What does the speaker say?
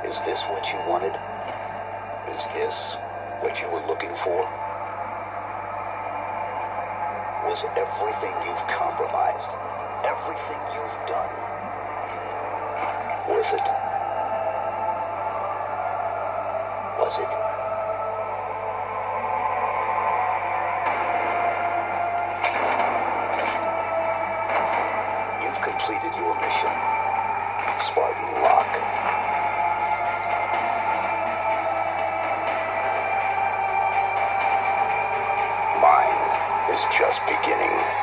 Is this what you wanted? Is this what you were looking for? Was everything you've compromised, everything you've done, worth it? Was it? You've completed your mission, Spartan Locke. Mine is just beginning.